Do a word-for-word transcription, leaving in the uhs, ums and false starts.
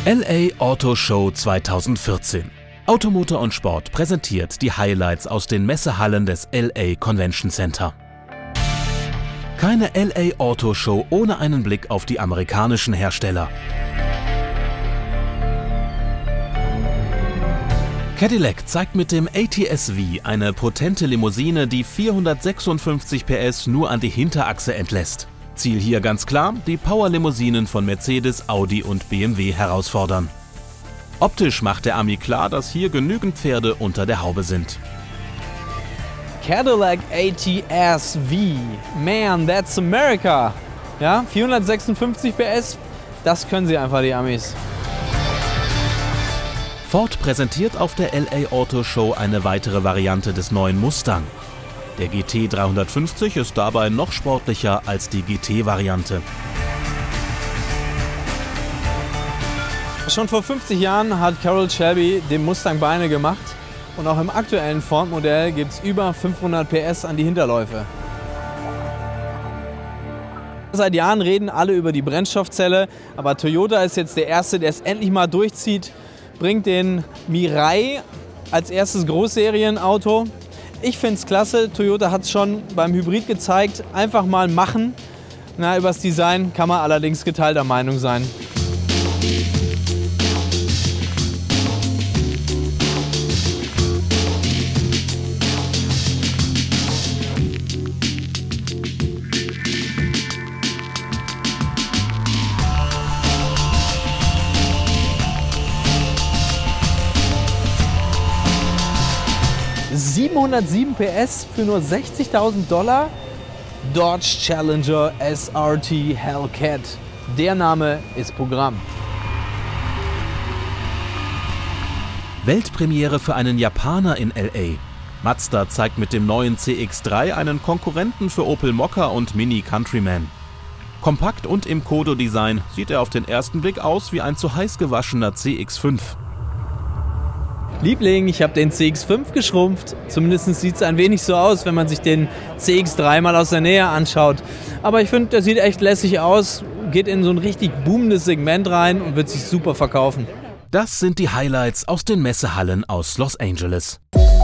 L A Auto Show zweitausendvierzehn. Automotor und Sport präsentiert die Highlights aus den Messehallen des L A Convention Center. Keine L A Auto Show ohne einen Blick auf die amerikanischen Hersteller. Cadillac zeigt mit dem A T S V eine potente Limousine, die vierhundertsechsundfünfzig P S nur an die Hinterachse entlässt. Ziel hier ganz klar, die Power-Limousinen von Mercedes, Audi und B M W herausfordern. Optisch macht der Ami klar, dass hier genügend Pferde unter der Haube sind. Cadillac A T S V, man, that's America. Ja, vierhundertsechsundfünfzig P S, das können sie einfach, die Amis. Ford präsentiert auf der L A Auto Show eine weitere Variante des neuen Mustang. Der G T dreihundertfünfzig ist dabei noch sportlicher als die G T-Variante. Schon vor fünfzig Jahren hat Carroll Shelby dem Mustang Beine gemacht und auch im aktuellen Ford-Modell gibt es über fünfhundert P S an die Hinterläufe. Seit Jahren reden alle über die Brennstoffzelle, aber Toyota ist jetzt der Erste, der es endlich mal durchzieht, bringt den Mirai als erstes Großserienauto. Ich finde es klasse, Toyota hat es schon beim Hybrid gezeigt, einfach mal machen. Na, über das Design kann man allerdings geteilter Meinung sein. siebenhundertsieben P S für nur sechzigtausend Dollar? Dodge Challenger S R T Hellcat. Der Name ist Programm. Weltpremiere für einen Japaner in L A. Mazda zeigt mit dem neuen C X drei einen Konkurrenten für Opel Mokka und Mini Countryman. Kompakt und im Kodo-Design sieht er auf den ersten Blick aus wie ein zu heiß gewaschener C X fünf. Liebling, ich habe den C X fünf geschrumpft. Zumindest sieht es ein wenig so aus, wenn man sich den C X drei mal aus der Nähe anschaut. Aber ich finde, der sieht echt lässig aus, geht in so ein richtig boomendes Segment rein und wird sich super verkaufen. Das sind die Highlights aus den Messehallen aus Los Angeles.